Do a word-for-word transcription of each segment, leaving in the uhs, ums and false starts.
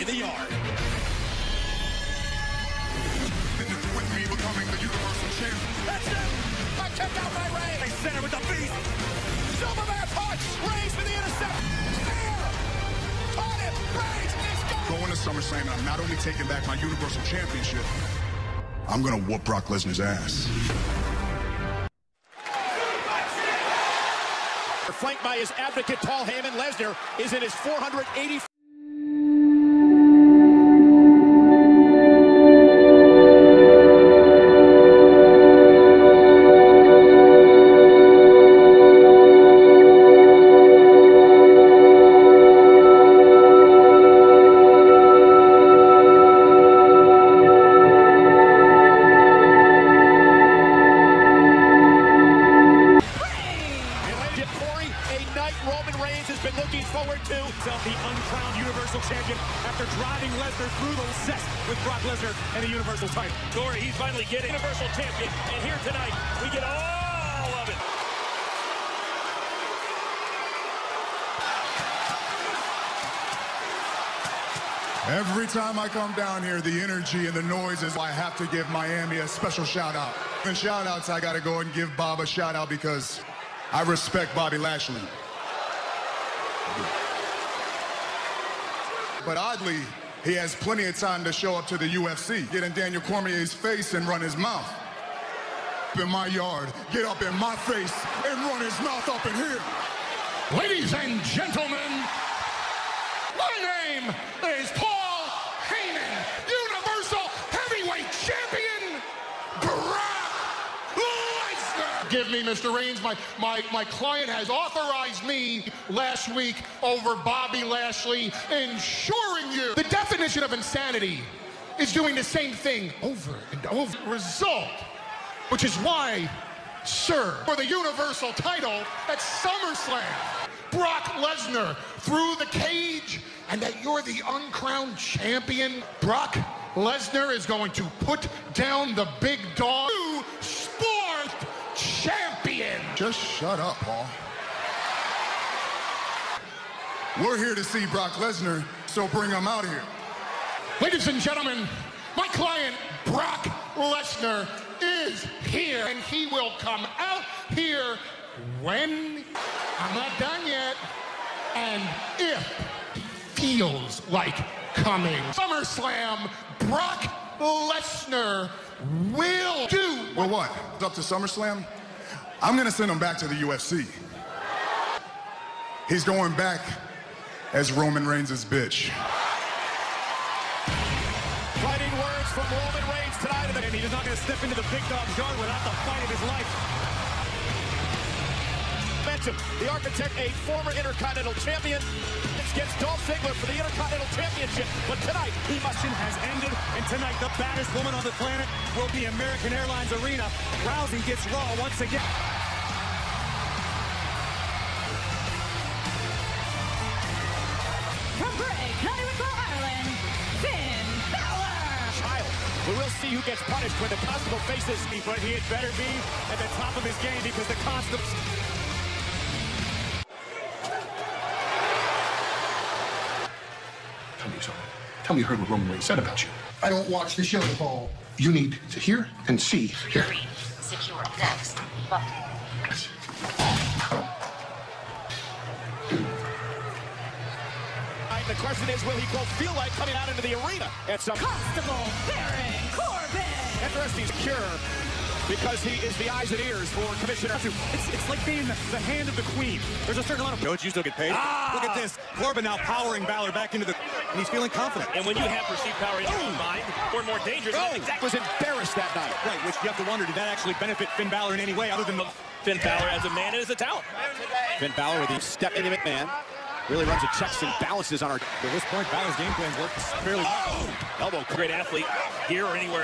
the yard. With me becoming the Universal Champion. That's it! I kicked out by Reigns. They center with the beast. Superman punch. Reigns for the intercept. Spear. Caught him. Reigns is going. Going to SummerSlam, I'm not only taking back my Universal Championship, I'm going to whoop Brock Lesnar's ass. Flanked by his advocate, Paul Heyman, Lesnar is in his four hundred eighty. Roman Reigns has been looking forward to himself the uncrowned Universal Champion after driving Lesnar through the cess with Brock Lesnar and the Universal title. Corey, he's finally getting Universal Champion, and here tonight we get all of it. Every time I come down here, the energy and the noises, I have to give Miami a special shout out. And shout outs, I gotta go and give Bob a shout out because I respect Bobby Lashley. But oddly, he has plenty of time to show up to the U F C, get in Daniel Cormier's face and run his mouth. In my yard, get up in my face and run his mouth up in here. Ladies and gentlemen, my name is Paul Heyman, Universal Heavyweight Champion, Brock Lesnar. Give me, Mister Reigns. My, my, my client has authorized me last week over Bobby Lashley, ensuring you. The definition of insanity is doing the same thing over and over. Result, which is why, sir, for the Universal title at SummerSlam, Brock Lesnar through the cage, and that you're the uncrowned champion. Brock Lesnar is going to put down the big dog. New sport champion. Just shut up, Paul. We're here to see Brock Lesnar, so bring him out here. Ladies and gentlemen, my client, Brock Lesnar, is here, and he will come out here when I'm not done yet, and if he feels like coming. SummerSlam, Brock Lesnar will do. Well, what? It's up to SummerSlam? I'm gonna send him back to the U F C. He's going back as Roman Reigns' bitch. Fighting words from Roman Reigns tonight, and he's not gonna step into the big dog's yard without the fight of his life. The Architect, a former Intercontinental Champion, against Dolph Ziggler for the Intercontinental Championship. But tonight, the mission has ended, and tonight, the baddest woman on the planet will be American Airlines Arena. Rousey gets Raw once again. From Bray, County Ireland, Finn Balor. Child. We will see who gets punished when the Constable faces me, but he had better be at the top of his game because the Constables. Tell me something. Tell me you heard what Roman Reigns said about you. I don't watch the show, Paul. You need to hear and see. Here. Secure. Next. Button. The question is, will he quote feel like coming out into the arena at some Constable Baron Corbin. interesting cure because he is the eyes and ears for Commissioner. It's, it's like being the, the hand of the queen. There's a certain amount of coach, you still get paid. Ah! Look at this. Corbin now powering Balor back into the, and he's feeling confident. And when you have perceived power in your own mind, or more dangerous, Oh, exactly. was embarrassed that night. Right, which you have to wonder, did that actually benefit Finn Balor in any way other than the... Finn Balor as a man and as a talent. Finn Balor with the step into McMahon. Really runs the checks and balances on our... At this point, Balor's game plan worked fairly... Oh! Elbow, great athlete here or anywhere else.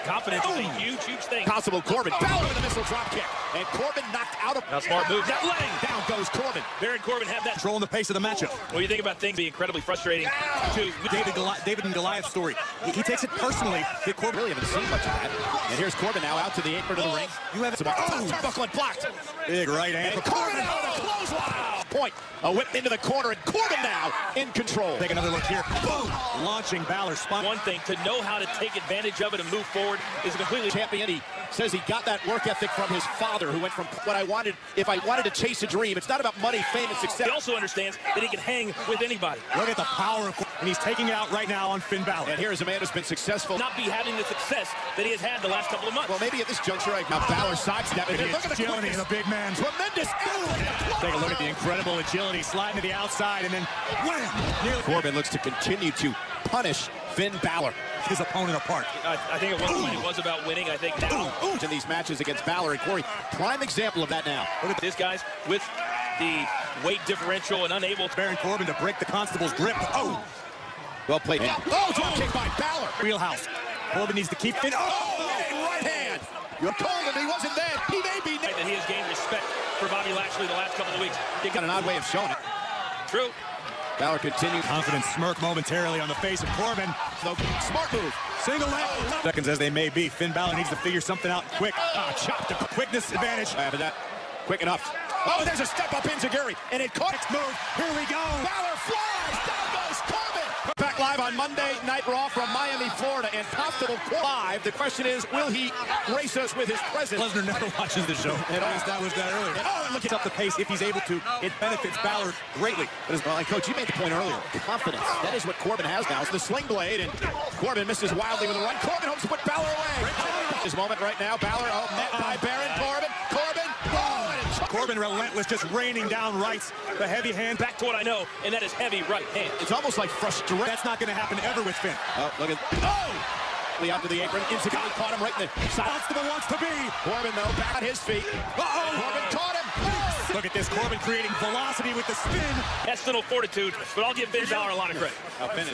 Confidence is a huge, huge thing. Possible Corbin. Balor with a missile drop kick. And Corbin knocked out of... Now smart move. That laying. Down goes Corbin. Baron Corbin have that... Controlling the pace of the matchup. Well, you think about things being incredibly frustrating to... David, Goli David and Goliath's story. He, he takes it personally. That Corbin Really haven't seen much of that. And here's Corbin now out to the apron of the ring. You have It's about... Oh, turnbuckle and blocked. big right And hand. Corbin out of the clothesline. Point. A whip into the corner, and Corbin now in control. Take another look here. Boom! Launching Balor spot. One thing, to know how to take advantage of it and move forward is a completely... Champion, he says he got that work ethic from his father, who went from what I wanted, if I wanted to chase a dream, it's not about money, fame, and success. He also understands that he can hang with anybody. Look at the power of Corbin. And he's taking it out right now on Finn Balor. And here is a man who's been successful. Not be having the success that he has had the last couple of months. Well, maybe at this juncture, I now Balor sidestepping. Look at the Agility quickness. of the big man. Tremendous. Take a look at the incredible agility, sliding to the outside, and then wham! Nearly Corbin looks to continue to punish Finn Balor. his opponent apart. I, I think at one point it was about winning. I think now... Ooh, ooh, in these matches against Balor and Corey, prime example of that now. Look at this, guys, with the weight differential and unable to... Baron Corbin to break the Constable's grip. Oh! Well played. And, oh, drop kick by Balor. Wheelhouse. Corbin needs to keep Finn. Oh! Oh, right hand. You're told him he wasn't there. He may be... That he has gained respect for Bobby Lashley the last couple of weeks. He got an odd way of showing it. True. Balor continues. Confident smirk momentarily on the face of Corbin. So, smart move. Single leg. Seconds as they may be, Finn Balor needs to figure something out quick. Ah, chop the quickness advantage. Uh, but that quick enough. Oh, there's a step up into Gary, and it caught. Next move. Here we go. Balor flies. Down goes Corbin. Back live on Monday Night Raw from Miami, Florida, and Constable live. The question is, will he grace us with his presence? Lesnar never watches the show. And I established that earlier. Oh, and look at up the pace. If he's able to, it benefits Balor greatly. But as well, like, Coach, you made the point earlier. Confidence. That is what Corbin has now. It's the sling blade, and Corbin misses wildly with a run. Corbin hopes to put Balor away. His moment right now. Balor, oh, met by Baron Corbin. Corbin. Oh, and it Corbin relentless, just raining down rights. The heavy hand. Back to what I know, and that is heavy right hand. It's almost like frustration. That's not going to happen ever with Finn. Oh, look at. Oh! Out to the apron. Instantly caught him right in the side. Constable wants to be. Corbin, though, back on his feet. Uh-oh! Corbin caught him. Oh! Look at this. Corbin creating velocity with the spin. Intestinal fortitude, but I'll give Finn Balor a lot of credit. I'll finish.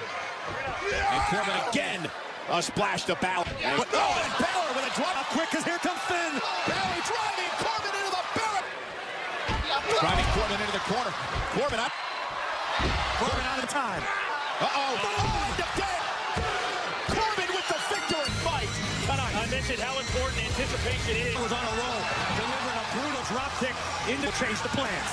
And Corbin again. A splash to Balor. And, oh, and Balor with a drop. How quick, because here comes Finn. Balor driving Corbin into the barrel. Driving Corbin into the corner. Corbin up. Corbin out of time. Uh-oh. Oh, Corbin with the victory fight. Tonight, I mentioned how important anticipation is. He was on a roll, delivering a brutal drop kick into change the plans.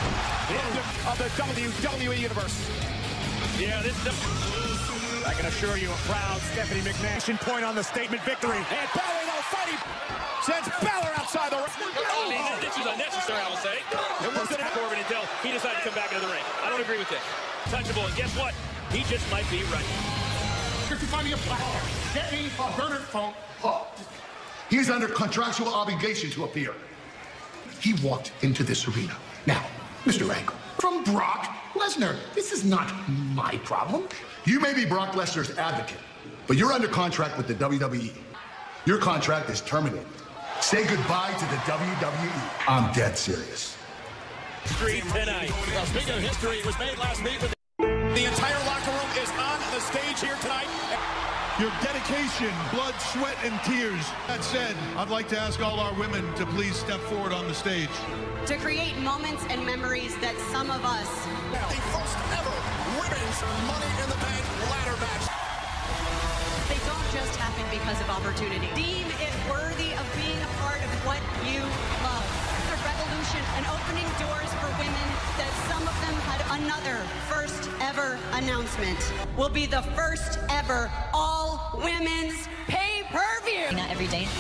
Of the W W E Universe. Yeah, this is... I can assure you a proud Stephanie McMahon point on the statement victory. And Balor now fighting. Sends Balor outside the ring. I mean, this is unnecessary, I will say. It wasn't Corbin until he decided to come back into the ring. I don't agree with this. Touchable, and guess what? He just might be right. If you find me a platform, get me a burner phone. Oh. He is under contractual obligation to appear. He walked into this arena. Now, Mister Angle, from Brock Lesnar, this is not my problem. You may be Brock Lesnar's advocate, but you're under contract with the W W E. Your contract is terminated. Say goodbye to the W W E. I'm dead serious. Street tonight. Well, speaking of history, it was made last week. With the entire locker room is on the stage here tonight. Your dedication, blood, sweat, and tears. That said, I'd like to ask all our women to please step forward on the stage. To create moments and memories that some of us... The first ever women's Money in the Bank ladder match. They don't just happen because of opportunity. Deem it worthy of being a part of what you love. A revolution and opening doors for women that some of them had another first ever announcement. Will be the first ever all women's pay-per-view. Not every day.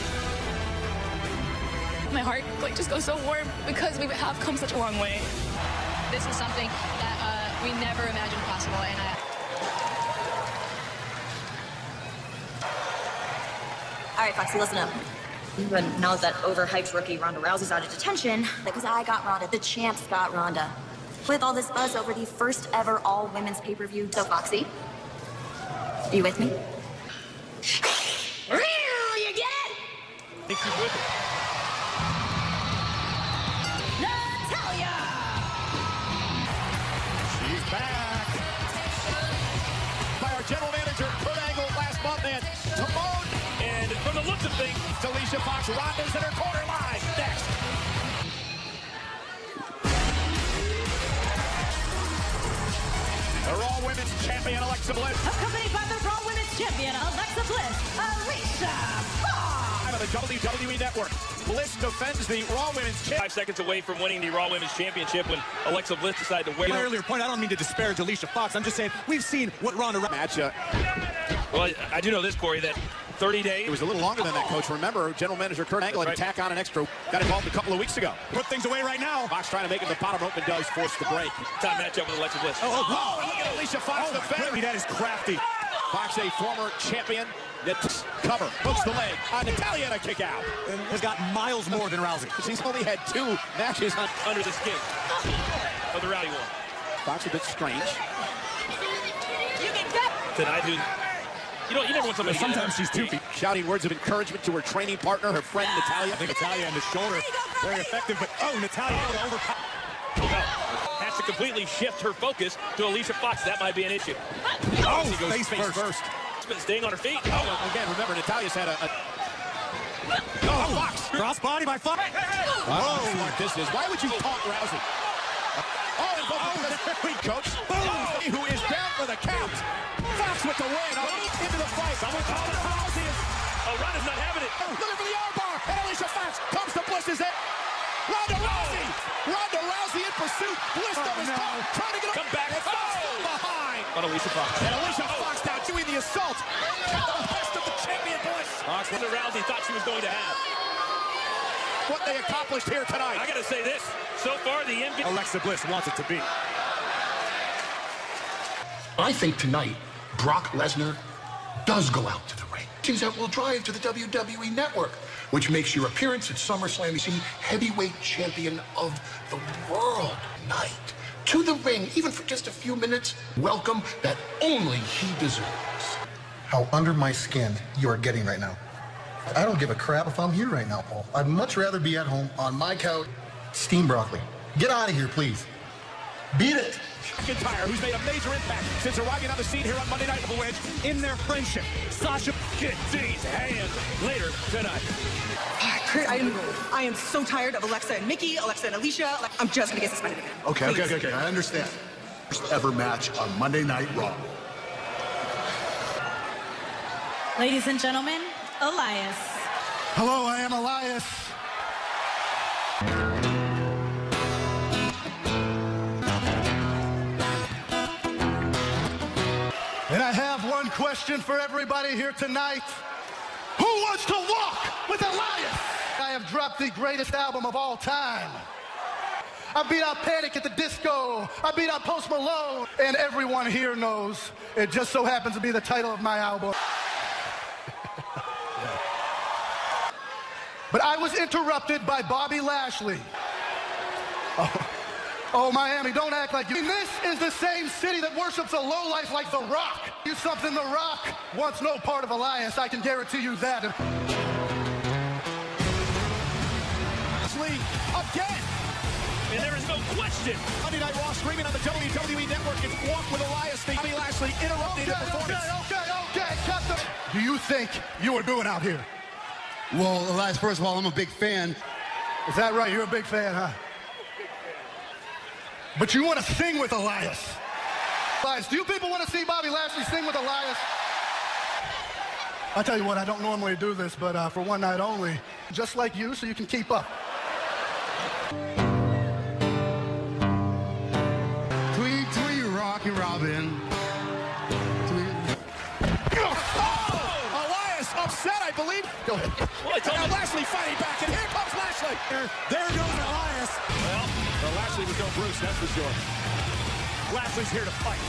My heart like just goes so warm because we have come such a long way. This is something that uh, we never imagined possible, and I... All right, Foxy, listen up. But now that overhyped rookie Ronda Rousey's out of detention, because I got Ronda, the champs got Ronda. With all this buzz over the first ever all women's pay-per-view, so Foxy, are you with me? You get it? I think she's with it. Natalia! She's back. By our general manager, Kurt Angle, last month, and tomorrow. And Alicia Fox, Ronda's in her corner live. Next. The Raw Women's Champion, Alexa Bliss. Accompanied by the Raw Women's Champion, Alexa Bliss, Alicia Fox. Out of the W W E Network, Bliss defends the Raw Women's Championship. Five seconds away from winning the Raw Women's Championship when Alexa Bliss decided to wear. My earlier point, I don't mean to disparage Alicia Fox. I'm just saying we've seen what Ronda match. Uh, well, I, I do know this, Corey, that thirty days. It was a little longer than that, Coach. Remember, General Manager Kurt Angle had to tack on an extra. Got involved a couple of weeks ago. Put things away right now. Fox trying to make it the bottom rope and does force the break. Time matchup with Alexa Bliss. Oh, oh, oh, look at Alicia Fox, oh, the fairy. That is crafty. Fox, a former champion. That cover, hooks the leg. Uh, Natalya had a kick out. And has got miles more than Rousey. She's only had two matches on, under the skin of the Rowdy one. Fox a bit strange. Tonight, who, you know, you never want somebody. Sometimes she's too deep. Shouting words of encouragement to her training partner, her friend Natalya. I think Natalya on the shoulder, very effective. But oh, Natalya able to overpower. Has to completely shift her focus to Alicia Fox. That might be an issue. Oh, she goes face, face first. first. Staying on her feet. Oh, oh, again, remember, Natalya's had a... a... Oh, Fox! Cross body by Fox. Hey, hey, hey. Oh, how smart this is. Why would you taunt Rousey? Oh, and both oh, the weak coach. Oh, who is down for the count. Fox with the win. Oh, into the fight. Someone called it Rousey. Oh, Ronda's not having it. Oh, looking for the armbar. And Alicia Fox comes to Bliss's head. Ronda Rousey. Ronda Rousey in pursuit. Bliss oh, does his no. Trying to get come back. And Fox oh. behind. On Alicia Fox. And Alicia oh. Fox now doing the assault. The best of the champion Bliss. Fox, Ronda Rousey thought she was going to have. What they accomplished here tonight. I gotta say this. So far, the M V P. Alexa Bliss wants it to be. I think tonight, Brock Lesnar does go out to the ring. That will drive to the W W E Network, which makes your appearance at SummerSlam you see heavyweight champion of the world night. To the ring, even for just a few minutes, welcome that only he deserves. How under my skin you are getting right now. I don't give a crap if I'm here right now, Paul. I'd much rather be at home on my couch. Steam broccoli. Get out of here, please. Beat it. McIntyre, who's made a major impact since arriving on the scene here on Monday Night Wedge in their friendship. Sasha gets D's hands later tonight. Kurt, I am, I am so tired of Alexa and Mickey, Alexa and Alicia. I'm just gonna get suspended again. Okay, okay, okay, okay. I understand. First ever match on Monday Night Raw. Ladies and gentlemen, Elias. Hello, I am Elias. And I have one question for everybody here tonight. Who wants to walk with Elias? I have dropped the greatest album of all time. I beat out Panic at the Disco. I beat out Post Malone. And everyone here knows it just so happens to be the title of my album. But I was interrupted by Bobby Lashley. Oh. Oh, Miami, don't act like you. I mean, this is the same city that worships a lowlife like The Rock. You something The Rock wants no part of Elias, I can guarantee you that. Lashley again. And there is no question. Monday Night Raw streaming on the W W E Network. It's Walk with Elias. Bobby Lashley interrupted okay, the performance. Okay, okay, okay, cut the... Do you think you were doing out here? Well, Elias, first of all, I'm a big fan. Is that right? You're a big fan, huh? But you want to sing with Elias. Elias, do you people want to see Bobby Lashley sing with Elias? I'll tell you what, I don't normally do this, but uh, for one night only, just like you, so you can keep up. Tweet, tweet, Rocky Robin. Tweet. Oh! Elias upset, I believe. Go ahead. Well, I told now you. Lashley fighting back, and here comes Lashley. There, there goes Elias. Well, well, Lashley was no Bruce, that's for sure. Lashley's here to fight.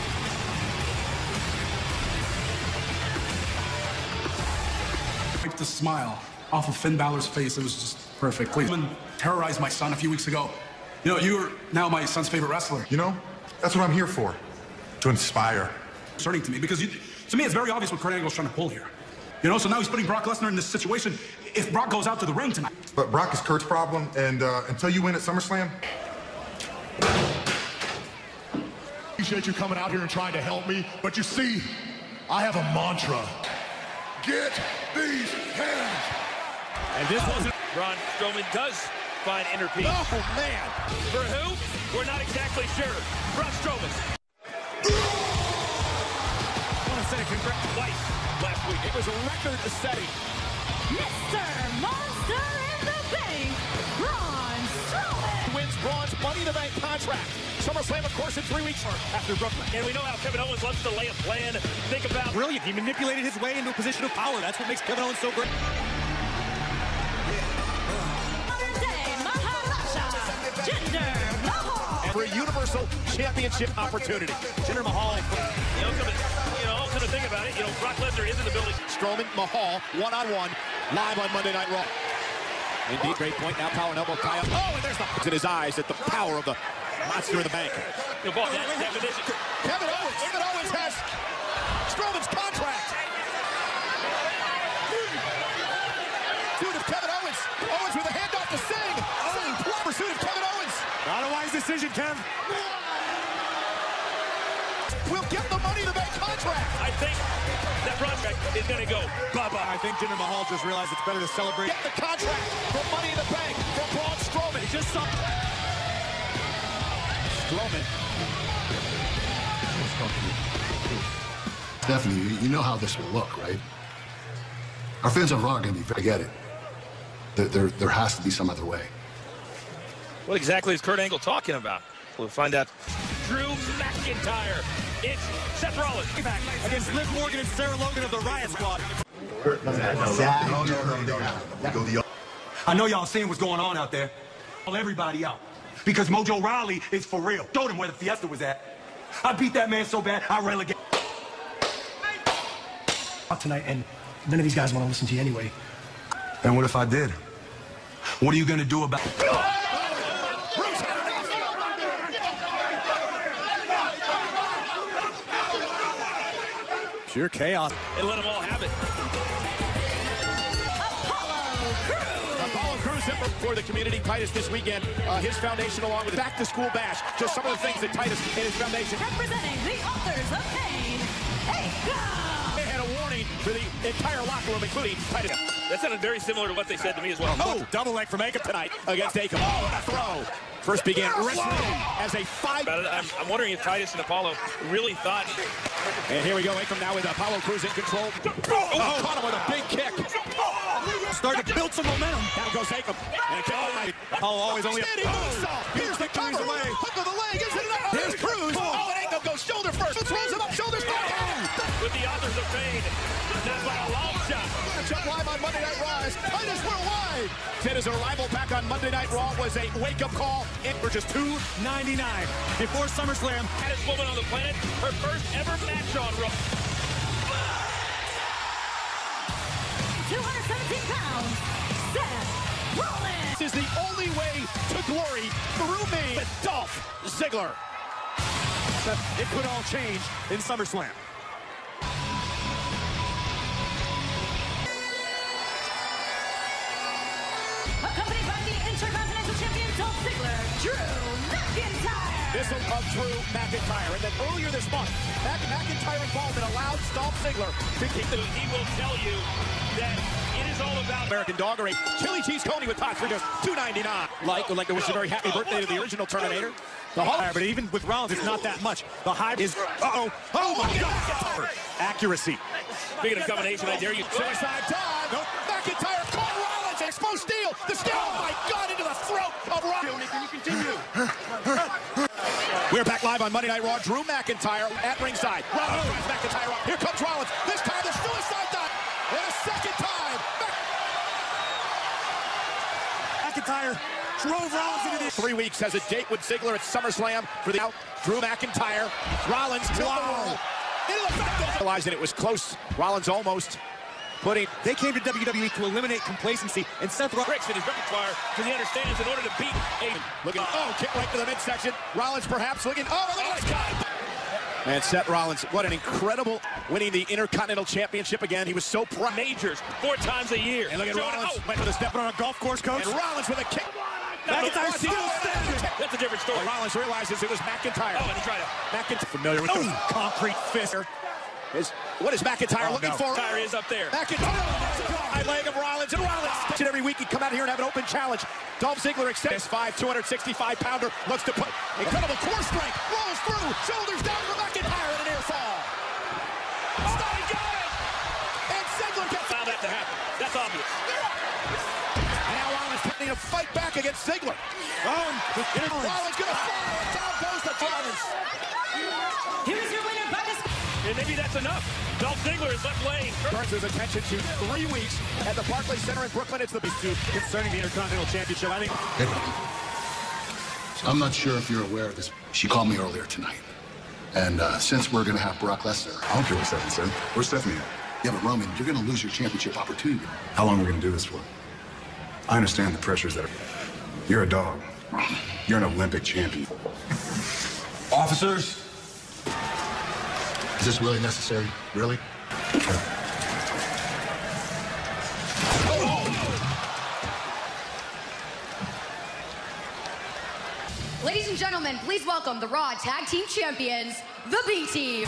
Wiped the smile off of Finn Balor's face. It was just perfect. Please. Someone terrorized my son a few weeks ago. You know, you're now my son's favorite wrestler. You know, that's what I'm here for. To inspire. Concerning to me, because you, to me, it's very obvious what Kurt Angle's trying to pull here. You know, so now he's putting Brock Lesnar in this situation. If Brock goes out to the ring tonight. But Brock is Kurt's problem, and uh, until you win at SummerSlam. Appreciate you coming out here and trying to help me, but you see, I have a mantra. Get these hands. And this wasn't... Braun Strowman does find inner peace. Oh, man. For who? We're not exactly sure. Braun Strowman. I want to say congrats Twice last week. It was a record-setting. Mister Monster in the Bank, Braun Strowman. Wins Braun's Money in the Bank contract. SummerSlam, of course, in three weeks after Brooklyn. And we know how Kevin Owens loves to lay a plan. Think about... Brilliant. He manipulated his way into a position of power. That's what makes Kevin Owens so great. Modern day Maharaja, Jinder Mahal. For a Universal Championship opportunity. Jinder Mahal. You know, come to, you know, come to think about it, you know, Brock Lesnar is in the building. Strowman, Mahal, one-on-one, live on Monday Night Raw. Indeed, great point. Now power and elbow tie up. Oh, and there's the... It's in his eyes at the power of the monster in the bank. You know, boss, that definition. Kevin Owens. Kevin Owens has Strowman's contract. Dude, of Kevin Owens. Owens with a handoff to Singh. Singh, pursuit of Kevin Owens. Not a wise decision, Kev. We'll get the Money in the Bank contract. I think that contract is going to go bye-bye. I think Jinder Mahal just realized it's better to celebrate. Get the contract for Money in the Bank from Braun Strowman. He just saw... Strowman. Stephanie, you, you know how this will look, right? Our fans on Raw are going to be very... I get it. There, there, there has to be some other way. What exactly is Kurt Angle talking about? We'll find out. Drew McIntyre. It's Seth Rollins. Back against Liv Morgan and Sarah Logan of the Riot Squad. I know y'all seeing what's going on out there. Call everybody out. Because Mojo Rawley is for real. Showed him where the Fiesta was at. I beat that man so bad, I relegate. Tonight, and none of these guys want to listen to you anyway. And what if I did? What are you going to do about it? Pure chaos. And let them all have it. Apollo Crews for the community. Titus this weekend, uh, his foundation along with Back to School Bash. Just some of the things that Titus and his foundation. Representing the authors of pain, Aiko. They had a warning for the entire locker room, including Titus. That sounded very similar to what they said to me as well. Oh, double leg from Aiko tonight against Aiko. Oh, what a throw. First began wrestling as a five. I'm, I'm wondering if Titus and Apollo really thought. And here we go, Aiko now with Apollo Crews in control. Oh, oh, caught him with a big kick. Start to build some momentum. Down goes Aiko. And oh, Apollo always only. Oh, here's the cover. Away. Hook of the leg. Is it enough? Here's Crews. Oh, and Aiko goes shoulder first. Throws him up, shoulders back. With the authors of pain. That's like a long shot. Matchup live on Monday Night Raw as Titus Worldwide. Said his arrival back on Monday Night Raw was a wake-up call. It for just two ninety-nine before SummerSlam. Hottest woman on the planet. Her first ever match on Raw. two hundred seventeen pounds, Seth Rollins. This is the only way to glory through me with Dolph Ziggler. It could all change in SummerSlam. Accompanied by the Intercontinental Champion Dolph Ziggler, Drew McIntyre. This will come Drew McIntyre. And then earlier this month, Mac McIntyre involvement allowed Dolph Ziggler to keep the... He will tell you that it is all about... American Doggery. Chili Cheese Coney with tots for just two ninety-nine. Like, would like to wish a very happy birthday to the original Terminator. The Hall, but even with Rollins, it's not that much. The high is... Uh-oh. Oh, my God. Accuracy. Speaking of combination, I dare you. Suicide dive. Nope. McIntyre caught Rollins. Exposed steel. The steel. Oh, my God, into the throat of Rollins. Can you continue? We're back live on Monday Night Raw. Drew McIntyre at ringside. Rollins drives McIntyre up. Here comes Rollins. This time the suicide dive. And a second time. McIntyre drove Rollins into this. Three weeks has a date with Ziggler at SummerSlam for the out. Drew McIntyre. Rollins to wow. Realizing it was close. Rollins almost putting. They came to W W E to eliminate complacency, and Seth Rollins in his repertoire because he understands in order to beat a. Looking. Oh, kick right to the midsection. Rollins perhaps looking. Oh, look at this guy. And Seth Rollins, what an incredible winning the Intercontinental Championship again. He was so proud. Majors four times a year. And look at Rollins. Oh. Went for the step on a golf course, coach. And Rollins with a kick. McIntyre still standing. That's a different story. Well, Rollins realizes it was McIntyre. Oh, and he tried to. McIntyre familiar with oh. those concrete fists. Is what is McIntyre oh, looking no. for? McIntyre is up there. McIntyre. High leg of Rollins, and Rollins. Every week he'd come out here and have an open challenge. Dolph Ziggler accepts five, two hundred sixty-five pounder, looks to put incredible core strength, rolls through, shoulders down for McIntyre, and an air fall. Oh, he got it! And Ziggler gets Allow that to happen. That's obvious. And now Rollins putting a fight back against Ziggler. Rollins, Rollins gonna fall, and down goes the Rollins. Here's your winner, by this. And maybe that's enough. Dolph Ziggler is left laying. Turns his attention to three weeks at the Barclays Center in Brooklyn. It's the big two concerning the Intercontinental Championship. I think. I'm not sure if you're aware of this. She called me earlier tonight. And uh, since we're going to have Brock Lesnar. I don't care what Stephanie said. Where's Stephanie at? Yeah, but Roman, you're going to lose your championship opportunity. How long are we going to do this for? I understand the pressures that are... You're a dog. You're an Olympic champion. Officers. Is this really necessary? Really? Ladies and gentlemen, please welcome the Raw Tag Team Champions, the B Team.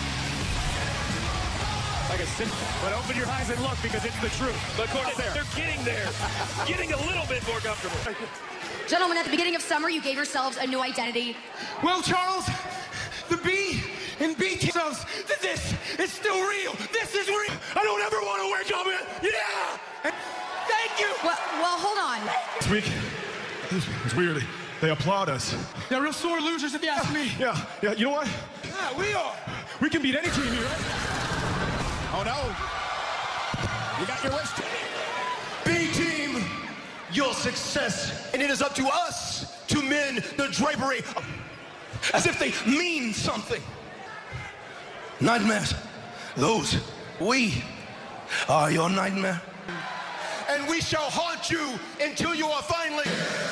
Like a sin, but open your eyes and look because it's the truth. But Corey, they're, they're getting there. Getting a little bit more comfortable. Gentlemen, at the beginning of summer, you gave yourselves a new identity. Well, Charles, the B and B team says that this is still real. This is real. I don't ever want to wake up in. Yeah. Thank you. Well, well, hold on. This week, it's weird. They applaud us. They're real sore losers, if you ask me. Yeah, yeah. You know what? Yeah, we are. We can beat any team here, right? Oh no! You got your wish. B team, your success, and it is up to us to mend the drapery, as if they mean something. Nightmares, those we are your nightmare, and we shall haunt you until you are finally.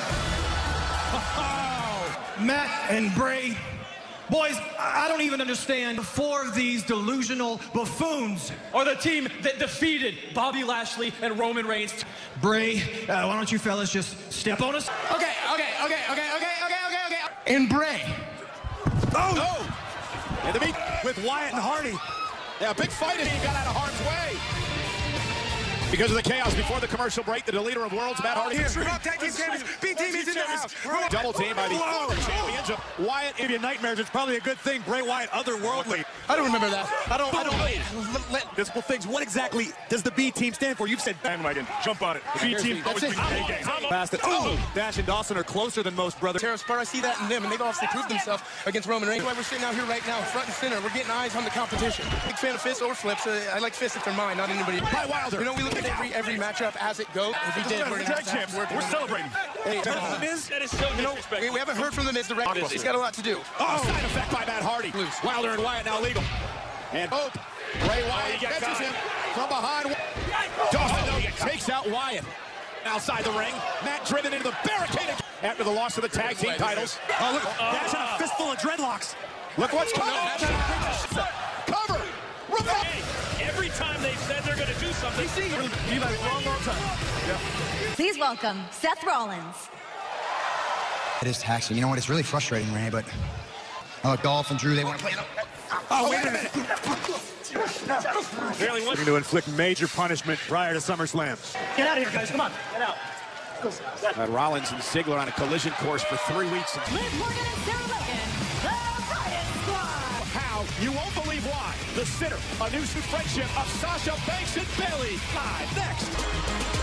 Matt and Bray, boys, I don't even understand. Four of these delusional buffoons are the team that defeated Bobby Lashley and Roman Reigns. Bray, uh, why don't you fellas just step on us? Okay, okay, okay, okay, okay, okay, okay, okay. And Bray. Oh! oh. And the meet with Wyatt and Hardy. Yeah, big fight as he got out of harm's way. Because of the chaos before the commercial break, the deleter of worlds, Matt Hardy. B team is in the house. Double team by the former champions of Wyatt. Give you nightmares. It's probably a good thing. Bray Wyatt, otherworldly. I don't remember that. I don't. I don't. Let visible things. What exactly does the B team stand for? You've said bandwagon. Jump on it. The B team always brings the A game. Past it. Oh, Dash and Dawson are closer than most, brother. Terrace Bar, I see that in them, and they've obviously proved themselves against Roman Reigns. That's why we're sitting out here right now, front and center. We're getting eyes on the competition. Big fan of fists or flips. Uh, I like fists if they're mine, not anybody. By Wilder. You know, we look at every every matchup as it goes. If he did, we're gonna have to have We're, we're celebrating. Hey, That is, that is so you know, disrespectful. we, we haven't heard from the Miz directly. He's got a lot to do. Oh, side effect by Matt Hardy. Wilder and Wyatt now legal. And oh, Bray Wyatt catches him from behind. Dawson takes out Wyatt. Outside the ring, Matt driven into the barricade after the loss of the tag team titles. Oh, look, Dash had a fistful of dreadlocks. Look what's coming. Cover. Hey, every time they've said they're going to do something, You've had a long, long time. Yeah. Please welcome Seth Rollins. It is taxing. You know what? It's really frustrating, Ray, but oh, Dolph and Drew, they want to play. Oh, wait a minute. Really looking to inflict major punishment prior to SummerSlam. Get out of here, guys. Come on. Get out. Uh, Rollins and Ziggler on a collision course for three weeks. Liv Morgan and Sarah Logan, the Riot Squad. How? You won't believe why. The Sitter, a new friendship of Sasha Banks and Bayley. Live next.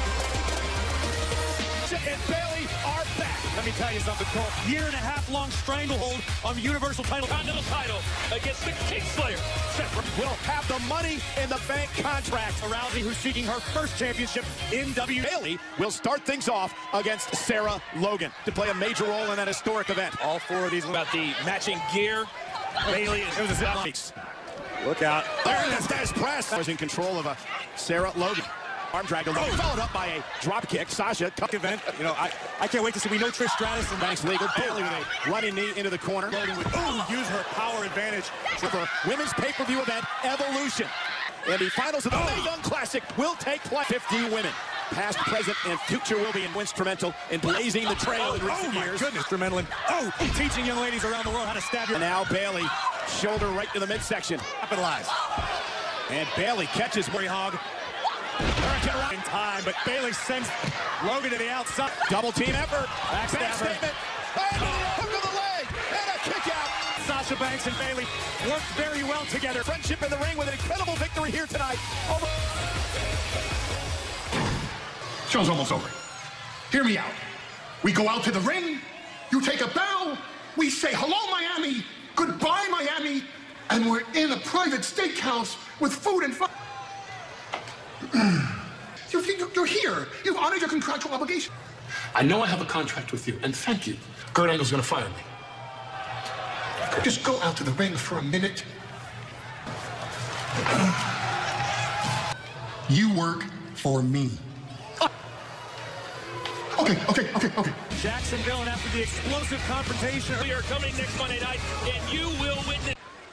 And Bayley are back. Let me tell you something, Cole. Year and a half long stranglehold on the Universal title. Continental title against the Kingslayer. Will have the money in the bank contract. Rousey, who's seeking her first championship in W W E. Bayley will start things off against Sarah Logan to play a major role in that historic event. All four of these about the matching gear. Bayley is it was a zip line. Look out. There it is. That is press. Was in control of a Sarah Logan. Arm drag, oh. Followed up by a drop kick. Sasha, tough event. You know, I, I can't wait to see. We know Trish Stratus and Banks legal. Bayley with a running knee into the corner. Logan would ooh, use her power advantage for the women's pay-per-view event, Evolution. And the finals of the Mae Young Classic will take place. fifty women. Past, present, and future will be instrumental in blazing the trail in recent oh, my years. goodness, instrumental in oh, teaching young ladies around the world how to stab your... And now Bayley, shoulder right to the midsection. Capitalize. And Bayley catches Murray Hogg. Working around in time, but Bayley sends Logan to the outside. Double team effort. Backstabber. And a hook of the leg. And a kick out. Sasha Banks and Bayley worked very well together. Friendship in the ring with an incredible victory here tonight. Over. Show's almost over. Hear me out. We go out to the ring. You take a bow. We say hello, Miami. Goodbye, Miami. And we're in a private steakhouse with food and fun. you're, you're here. You've honored your contractual obligation. I know I have a contract with you, and thank you. Kurt Angle's gonna fire me. Just go out to the ring for a minute. You work for me. Okay, okay, okay, okay. Jacksonville, and after the explosive confrontation, We are coming next Monday night, and you will witness.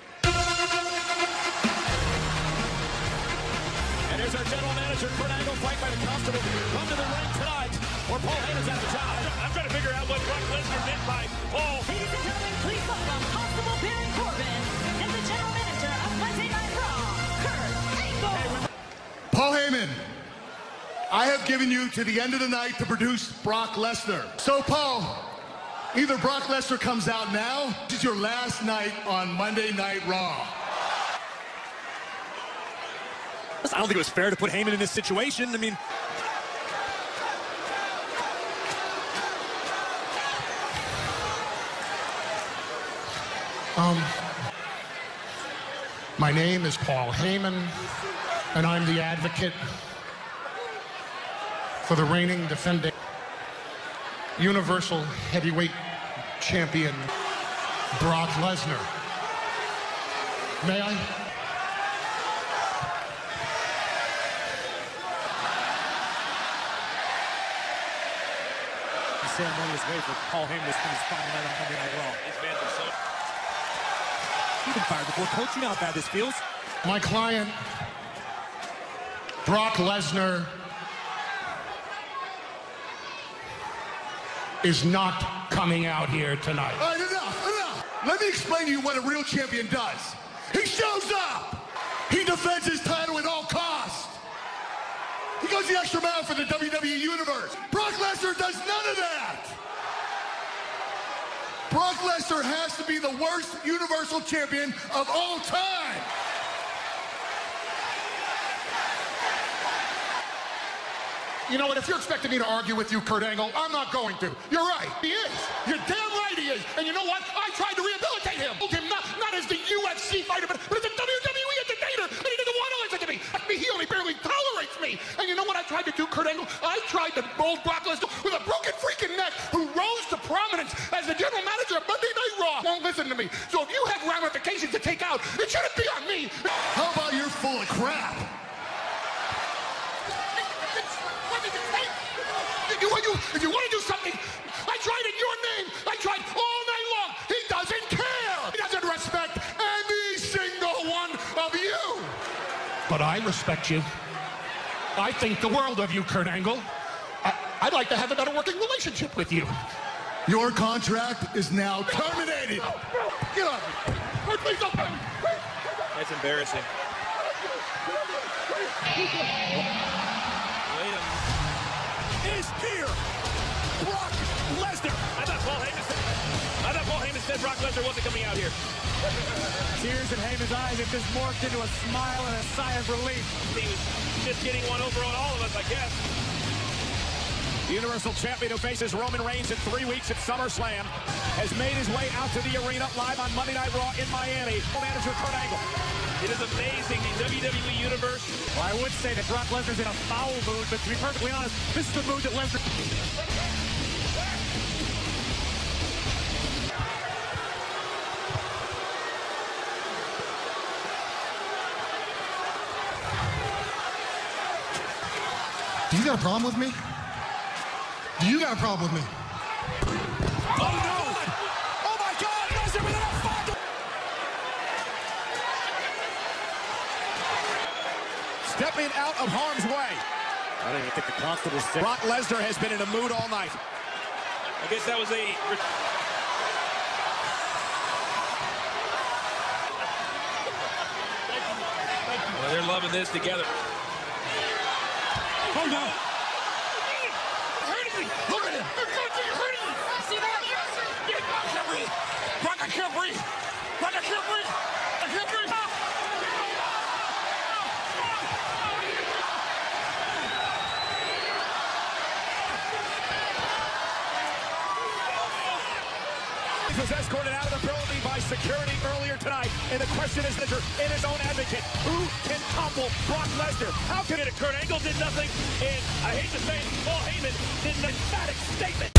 and here's our general manager, Kurt Angle, fight by the constable. Come to the ring tonight, or Paul Heyman's at the job. I'm trying to figure out what Brock Lesnar meant by Paul. Ladies and gentlemen, please welcome Constable Baron Corbin and the general manager of Monday Night Raw, Kurt Angle. Paul Heyman, I have given you to the end of the night to produce Brock Lesnar. So, Paul, either Brock Lesnar comes out now, this is your last night on Monday Night Raw. I don't think it was fair to put Heyman in this situation. I mean, Um, my name is Paul Heyman, and I'm the advocate for the reigning, defending Universal Heavyweight Champion, Brock Lesnar. May I? the ceremonious way for Paul Heyman to spend his final night on Monday Night Raw. These fans are so... You've been fired before, Coach. You know how bad this feels. My client, Brock Lesnar, is not coming out here tonight. All right, enough, enough. Let me explain to you what a real champion does. He shows up. He defends his title at all costs. He goes the extra mile for the W W E Universe. Brock Lesnar does none of that. Brock Lesnar has to be the worst Universal Champion of all time. You know what? If you're expecting me to argue with you, Kurt Angle, I'm not going to. You're right. He is. You're damn right he is. And you know what? I tried to rehabilitate him. him not, not as the U F C fighter, but, but as a W W E entertainer. And he doesn't want to listen to me. I mean, he only barely tolerates me. And you know what I tried to do, Kurt Angle? I tried to mold Brock Lesnar with a broken freaking neck who rose to prominence as the general manager of Monday Night Raw. Won't listen to me. So if you have ramifications to take out, it shouldn't be on me. How about you're full of crap? If you, you, if you want to do something, I tried in your name. I tried all night long. He doesn't care. He doesn't respect any single one of you. But I respect you. I think the world of you, Kurt Angle. I, I'd like to have a better working relationship with you. Your contract is now terminated. No, no, get on me. Wait, please don't. That's embarrassing. Wait a minute. Is here, Brock Lesnar. I thought Paul Heyman said, I thought Paul Heyman said Brock Lesnar wasn't coming out here. Tears in Heyman's eyes. It just morphed into a smile and a sigh of relief. He was just getting one over on all of us, I guess. The Universal Champion who faces Roman Reigns in three weeks at SummerSlam has made his way out to the arena live on Monday Night Raw in Miami. Manager Kurt Angle. It is amazing, the W W E Universe. Well, I would say that Brock Lesnar's in a foul mood, but to be perfectly honest, this is the mood that Lesnar... Do you got a problem with me? Do you got a problem with me? Oh, no! Oh, my God! Lesnar with an F five! Stepping out of harm's way. I don't even think the constable's sick. Brock Lesnar has been in a mood all night. I guess that was a... Well, they're loving this together. Hold on. Hurting me. Look at him. You're hurting me. See that? I can't breathe. Brock, I can't breathe. Brock, I can't breathe. I can't breathe. He was escorted out of the building by security earlier tonight, and the question is, in his own advocate, who can topple Brock Lesnar? How can it occur? Angle did nothing, and I hate to say it, Paul Heyman did an emphatic statement.